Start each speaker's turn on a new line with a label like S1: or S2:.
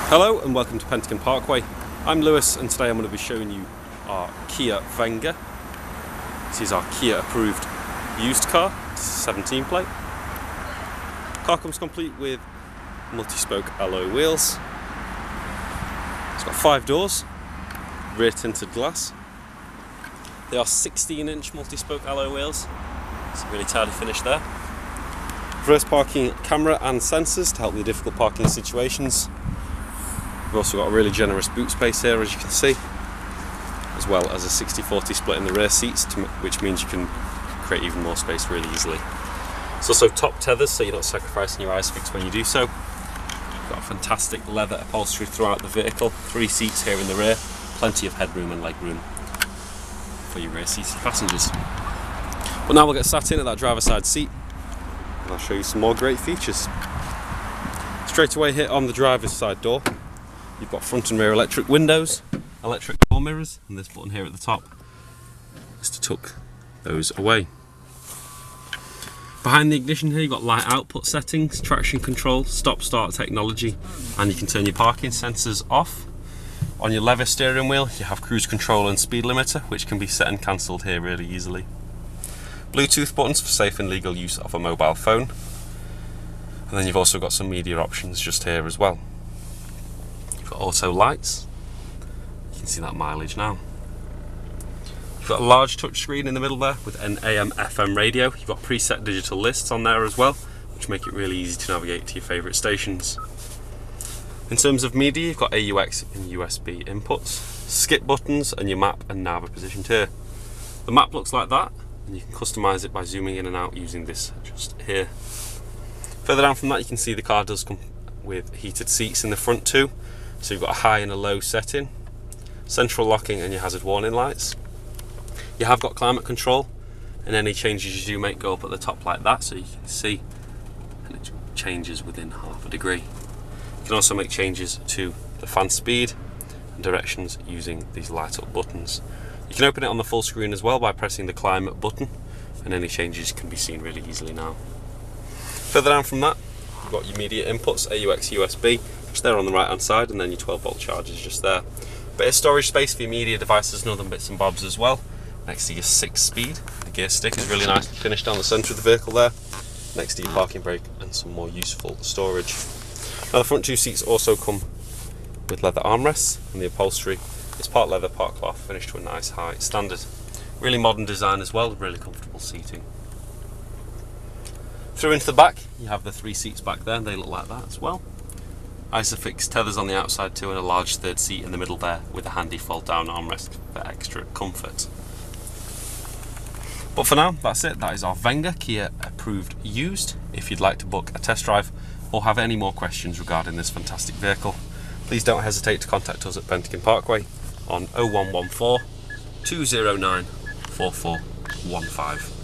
S1: Hello and welcome to Pentagon Parkway. I'm Lewis and today I'm going to be showing you our Kia Venga. This is our Kia Approved used car, 17 plate. Car comes complete with multi-spoke alloy wheels. It's got 5 doors, rear tinted glass. They are 16-inch multi-spoke alloy wheels. It's a really tidy finish there. Reverse parking camera and sensors to help with difficult parking situations. We've also got a really generous boot space here, as you can see, as well as a 60-40 split in the rear seats, which means you can create even more space really easily. It's also top tethers, so you're not sacrificing your eyes fix when you do so. We've got fantastic leather upholstery throughout the vehicle, 3 seats here in the rear, plenty of headroom and legroom for your rear seated passengers. But now we'll get sat in at that driver's side seat and I'll show you some more great features. Straight away here on the driver's side door, you've got front and rear electric windows, electric door mirrors, and this button here at the top is to tuck those away. Behind the ignition here you've got light output settings, traction control, stop-start technology, and you can turn your parking sensors off. On your leather steering wheel you have cruise control and speed limiter, which can be set and cancelled here really easily. Bluetooth buttons for safe and legal use of a mobile phone. And then you've also got some media options just here as well. You've got auto lights, you can see that mileage now. You've got a large touchscreen in the middle there with an AM/FM radio. You've got preset digital lists on there as well, which make it really easy to navigate to your favourite stations. In terms of media, you've got AUX and USB inputs, skip buttons, and your map and nav are positioned here. The map looks like that, and you can customise it by zooming in and out using this just here. Further down from that you can see the car does come with heated seats in the front too, so you've got a high and a low setting, central locking and your hazard warning lights. You have got climate control, and any changes you do make go up at the top like that, so you can see, and it changes within half a degree. You can also make changes to the fan speed and directions using these light up buttons. You can open it on the full screen as well by pressing the climate button, and any changes can be seen really easily now. Further down from that, you've got your media inputs, AUX, USB, just there on the right hand side, and then your 12-volt chargers just there. Bit of storage space for your media devices and other bits and bobs as well, next to your 6-speed. The gear stick is really nicely finished down the centre of the vehicle there, next to your parking brake and some more useful storage. Now the front 2 seats also come with leather armrests, and the upholstery is part leather, part cloth, finished to a nice high standard. Really modern design as well, really comfortable seating. Through into the back, you have the 3 seats back there, they look like that as well. Isofix tethers on the outside too, and a large 3rd seat in the middle there with a handy fold down armrest for extra comfort. But for now, that's it. That is our Venga Kia Approved used. If you'd like to book a test drive or have any more questions regarding this fantastic vehicle, please don't hesitate to contact us at Pentagon Parkway on 0114 209 4415.